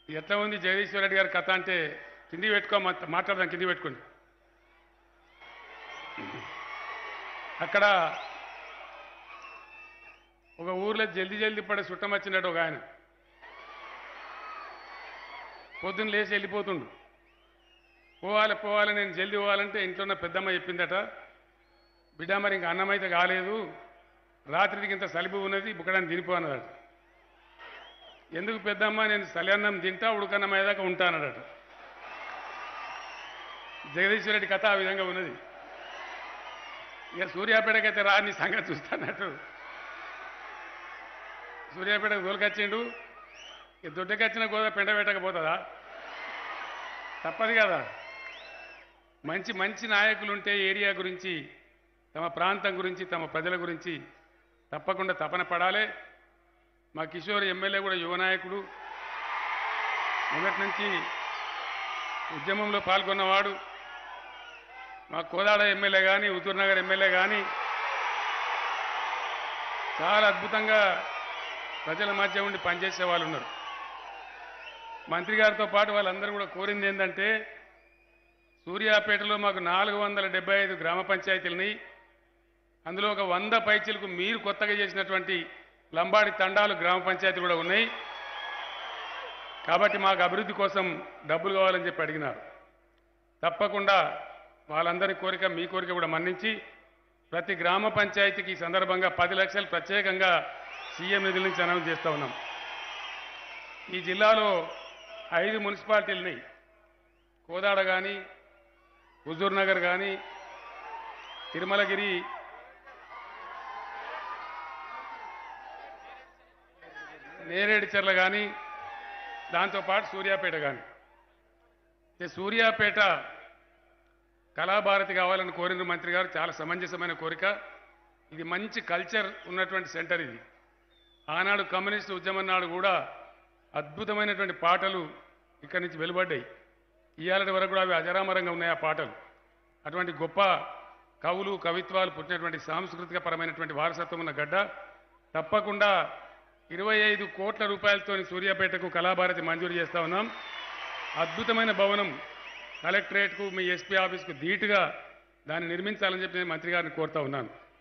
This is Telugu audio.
ఎట్లా ఉంది జగదీశ్వర్ రెడ్డి గారి కథ అంటే కింది పెట్టుకో మాట్లాడదాం, కింది పెట్టుకోండి. అక్కడ ఒక ఊర్లో జల్దీ జల్దీ పడే చుట్టం వచ్చినట్టు ఒక ఆయన పొద్దున్న లేచి వెళ్ళిపోతుండు. పోవాలి పోవాలి, నేను జల్దీ పోవాలంటే ఇంట్లో ఉన్న పెద్దమ్మ చెప్పిందట, బిడ్డ మరి ఇంక అన్నం అయితే కాలేదు, రాత్రికి ఇంత సలిపు ఉన్నది, బుక్కడానికి తినిపో అన్నదట. ఎందుకు పెద్దమ్మ, నేను సలి తింటా, ఉడకన్నం అయ్యేదాకా ఉంటానడట. జగదీశ్వర్ రెడ్డి కథ ఆ విధంగా ఉన్నది. ఇక సూర్యాపేటకైతే రా, నీ సంగతి చూస్తానట్టు సూర్యాపేటకు తోలుకొచ్చిండు. ఇక దొడ్డకొచ్చిన గోదా పెంట పెట్టకపోతుందా? తప్పదు కదా. మంచి మంచి నాయకులుంటే ఏరియా గురించి, తమ ప్రాంతం గురించి, తమ ప్రజల గురించి తప్పకుండా తపన పడాలి. మా కిషోర్ ఎమ్మెల్యే కూడా యువ నాయకుడు, మొదటి నుంచి ఉద్యమంలో పాల్గొన్నవాడు. మా కోదాడ ఎమ్మెల్యే కానీ, హుజూర్నగర్ ఎమ్మెల్యే కానీ చాలా అద్భుతంగా ప్రజల మధ్య ఉండి పనిచేసే వాళ్ళు ఉన్నారు. మంత్రి గారితో పాటు వాళ్ళందరూ కూడా కోరింది ఏంటంటే, సూర్యాపేటలో మాకు 475 గ్రామ పంచాయతీలని, అందులో ఒక 100 పైచీలకు మీరు కొత్తగా చేసినటువంటి లంబాడి తండాలు గ్రామ పంచాయతీలు కూడా ఉన్నాయి. కాబట్టి మాకు అభివృద్ధి కోసం డబ్బులు కావాలని చెప్పి అడిగినారు. తప్పకుండా వాళ్ళందరి కోరిక, మీ కోరిక కూడా మన్నించి ప్రతి గ్రామ పంచాయతీకి ఈ సందర్భంగా 10 లక్షలు ప్రత్యేకంగా సీఎం నిధుల నుంచి అనౌన్స్ చేస్తూ ఉన్నాం. ఈ జిల్లాలో 5 మున్సిపాలిటీలు ఉన్నాయి. కోదాడ కానీ, హుజూర్నగర్ కానీ, తిరుమలగిరి, నేరేడుచర్ల కానీ, దాంతోపాటు సూర్యాపేట కానీ. సూర్యాపేట కళాభారతి కావాలని కోరిన మంత్రి గారు, చాలా సమంజసమైన కోరిక. ఇది మంచి కల్చర్ ఉన్నటువంటి సెంటర్ ఇది. ఆనాడు కమ్యూనిస్టు ఉద్యమం నాడు కూడా అద్భుతమైనటువంటి పాటలు ఇక్కడి నుంచి వెలువడ్డాయి. ఇవాళ వరకు కూడా అవి అజరామరంగా ఉన్నాయి ఆ పాటలు. అటువంటి గొప్ప కవులు, కవిత్వాలు పుట్టినటువంటి సాంస్కృతిక పరమైనటువంటి వారసత్వం ఉన్న గడ్డ. తప్పకుండా 25 కోట్ల రూపాయలతో సూర్యాపేటకు కళాభారతి మంజూరు చేస్తూ ఉన్నాం. అద్భుతమైన భవనం, కలెక్టరేట్కు, మీ ఎస్పీ ఆఫీస్కు ధీటుగా దాన్ని నిర్మించాలని చెప్పి నేను మంత్రి గారిని కోరుతా ఉన్నాను.